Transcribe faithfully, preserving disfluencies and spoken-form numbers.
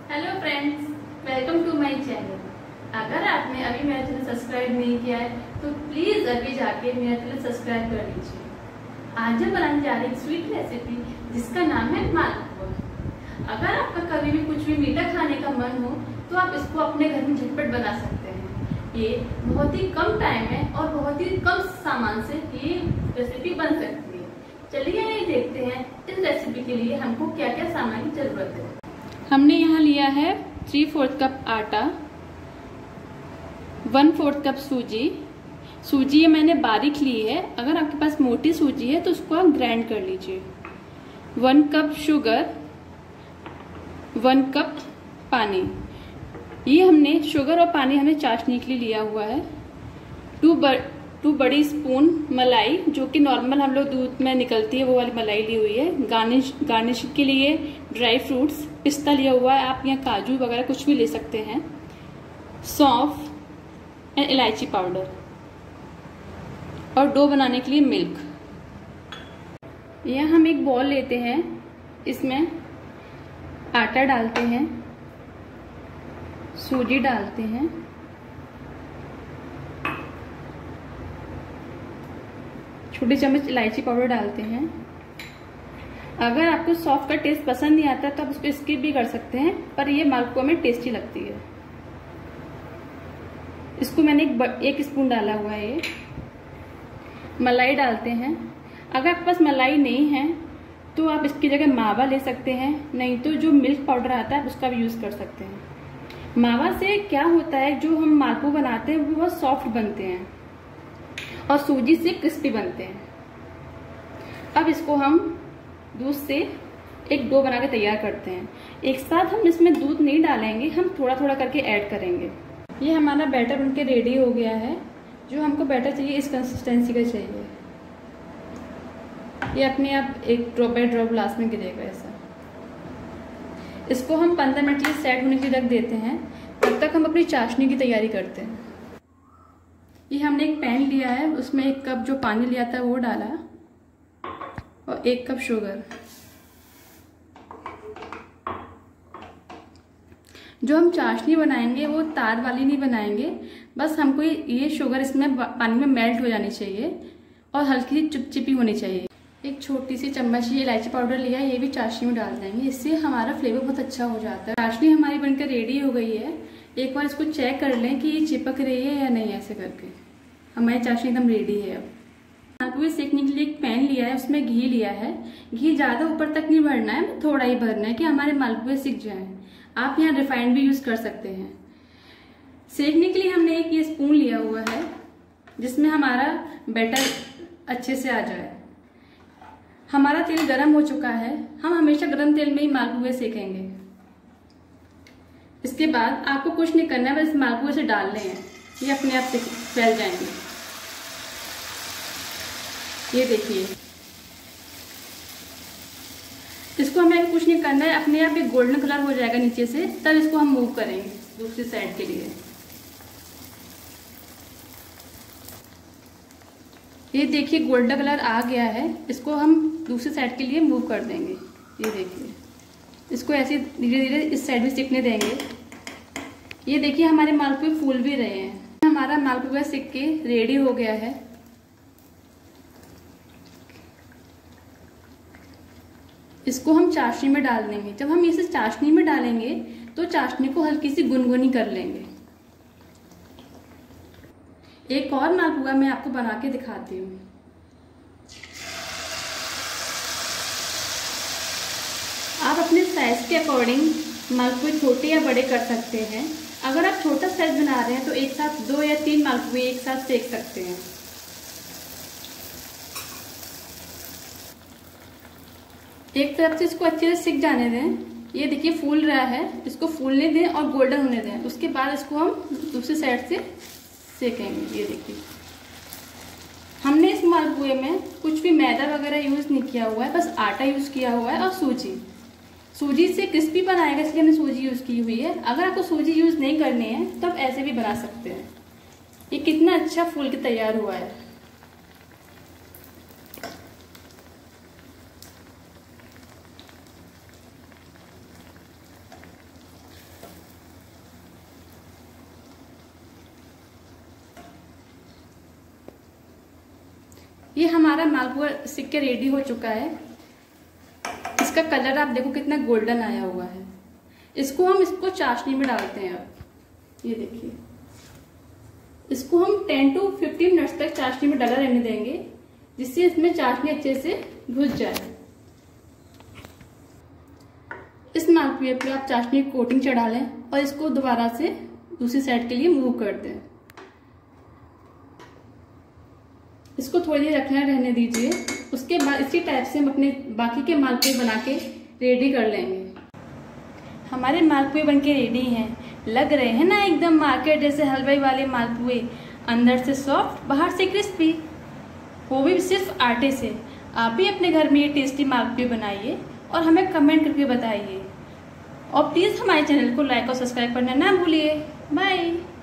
Hello friends, welcome to my channel. अगर आपने अभी मेरा चैनल सब्सक्राइब नहीं किया है तो प्लीज अभी जाके मेरा चैनल सब्सक्राइब कर लीजिए। आज हम बनाने जा रहे हैं एक स्वीट रेसिपी जिसका नाम है मालपुआ। अगर आपका कभी भी कुछ भी मीठा खाने का मन हो तो आप इसको अपने घर में झटपट बना सकते हैं। ये बहुत ही कम टाइम है और बहुत ही कम सामान से ये रेसिपी बन सकती है। चलिए ये देखते हैं इस रेसिपी के लिए हमको क्या क्या सामान की जरूरत है। हमने यहाँ लिया है थ्री फोर्थ कप आटा, वन फोर्थ कप सूजी। सूजी ये मैंने बारीक ली है, अगर आपके पास मोटी सूजी है तो उसको आप ग्राइंड कर लीजिए। One cup sugar, one cup पानी। ये हमने शुगर और पानी हमने चाशनी के लिए लिया हुआ है। टू बर, टू बड़ी स्पून मलाई, जो कि नॉर्मल हम लोग दूध में निकलती है वो वाली मलाई ली हुई है। गार्निश गार्निश के लिए ड्राई फ्रूट्स, पिस्ता लिया हुआ है, आप यहाँ काजू वगैरह कुछ भी ले सकते हैं। सौंफ एंड इलायची पाउडर और डो बनाने के लिए मिल्क। यह हम एक बॉल लेते हैं, इसमें आटा डालते हैं, सूजी डालते हैं, छोटी चम्मच इलायची पाउडर डालते हैं। अगर आपको सौंफ का टेस्ट पसंद नहीं आता तो आप उसको स्किप भी कर सकते हैं, पर ये मालपुआ में टेस्टी लगती है। इसको मैंने एक, एक स्पून डाला हुआ है। ये मलाई डालते हैं। अगर आपके पास मलाई नहीं है तो आप इसकी जगह मावा ले सकते हैं, नहीं तो जो मिल्क पाउडर आता है उसका भी यूज कर सकते हैं। मावा से क्या होता है, जो हम मालपुआ बनाते हैं वो बहुत सॉफ्ट बनते हैं और सूजी से क्रिस्पी बनते हैं। अब इसको हम दूध से एक डो बना के तैयार करते हैं। एक साथ हम इसमें दूध नहीं डालेंगे, हम थोड़ा थोड़ा करके ऐड करेंगे। ये हमारा बैटर बनके रेडी हो गया है। जो हमको बैटर चाहिए इस कंसिस्टेंसी का चाहिए। ये अपने आप एक ड्रॉप बाय ड्रॉप ग्लास में गिरेगा ऐसा। इसको हम पंद्रह मिनट के लिए सेट होने के लिए रख देते हैं। तब तक हम अपनी चाशनी की तैयारी करते हैं। ये हमने एक पैन लिया है, उसमें एक कप जो पानी लिया था वो डाला और एक कप शुगर। जो हम चाशनी बनाएंगे वो तार वाली नहीं बनाएंगे, बस हमको ये शुगर इसमें पानी में मेल्ट हो जानी चाहिए और हल्की सी चिपचिपी होनी चाहिए। एक छोटी सी चम्मच ये इलायची पाउडर लिया है, ये भी चाशनी में डाल देंगे, इससे हमारा फ्लेवर बहुत अच्छा हो जाता है। चाशनी हमारी बनकर रेडी हो गई है। एक बार इसको चेक कर लें कि ये चिपक रही है या नहीं। ऐसे करके हमारी चाशनी एकदम रेडी है। अब मालपुए सेकने के लिए एक पैन लिया है, उसमें घी लिया है। घी ज्यादा ऊपर तक नहीं भरना है, थोड़ा ही भरना है कि हमारे मालपुए सिक जाएं। आप यहाँ रिफाइंड भी यूज कर सकते हैं। सेकने के लिए हमने एक ये स्पून लिया हुआ है जिसमें हमारा बैटर अच्छे से आ जाए। हमारा तेल गर्म हो चुका है। हम हमेशा गर्म तेल में ही मालपुए सेकेंगे। इसके बाद आपको कुछ नहीं करना है, बस मालपुए से डालने हैं, ये अपने आप से फैल जाएंगे। ये देखिए, इसको हमें कुछ नहीं करना है, अपने आप एक गोल्डन कलर हो जाएगा नीचे से, तब इसको हम मूव करेंगे दूसरी साइड के लिए। ये देखिए गोल्डन कलर आ गया है, इसको हम दूसरी साइड के लिए मूव कर देंगे। ये देखिए, इसको ऐसे धीरे धीरे इस साइड में सिकने देंगे। ये देखिए हमारे मालपुए फूल भी रहे हैं। हमारा मालपुआ सिक के रेडी हो गया है। इसको हम चाशनी में डाल देंगे। जब हम इसे चाशनी में डालेंगे तो चाशनी को हल्की सी गुनगुनी कर लेंगे। एक और मालपुआ मैं आपको बना के दिखाती हूँ। आप अपने साइज के अकॉर्डिंग मालपुए छोटे या बड़े कर सकते हैं। अगर आप छोटा साइज बना रहे हैं तो एक साथ दो या तीन मालपुए एक साथ सेक सकते हैं। एक तरफ से इसको अच्छे से सिक जाने दें। ये देखिए फूल रहा है, इसको फूलने दें और गोल्डन होने दें। उसके बाद इसको हम दूसरी साइड से सेकेंगे। ये देखिए, हमने इस मालपुए में कुछ भी मैदा वगैरह यूज नहीं किया हुआ है, बस आटा यूज किया हुआ है और सूजी। सूजी से क्रिस्पी बनाएगा इसलिए हमने सूजी यूज की हुई है। अगर आपको सूजी यूज नहीं करनी है तो आप ऐसे भी बना सकते हैं। ये कितना अच्छा फूल के तैयार हुआ है। ये हमारा मालपुआ सिक के रेडी हो चुका है। इसका कलर आप देखो कितना गोल्डन आया हुआ है। इसको हम इसको चाशनी में डालते हैं। अब ये देखिए, इसको हम टेन टू फिफ्टीन मिनट्स तक चाशनी में डाला रहने देंगे, जिससे इसमें चाशनी अच्छे से घुस जाए। इस मालपुए पे आप चाशनी की कोटिंग चढ़ा लें और इसको दोबारा से दूसरी साइड के लिए मूव कर दें। इसको थोड़ी देर रखना रहने दीजिए। उसके बाद इसी टाइप से हम अपने बाकी के मालपुए बना के रेडी कर लेंगे। हमारे मालपुए बनके रेडी हैं। लग रहे हैं ना एकदम मार्केट जैसे हलवाई वाले मालपुए, अंदर से सॉफ्ट बाहर से क्रिस्पी, वो भी सिर्फ आटे से। आप भी अपने घर में ये टेस्टी मालपुए बनाइए और हमें कमेंट करके बताइए। और प्लीज़ हमारे चैनल को लाइक और सब्सक्राइब करना ना भूलिए। बाय।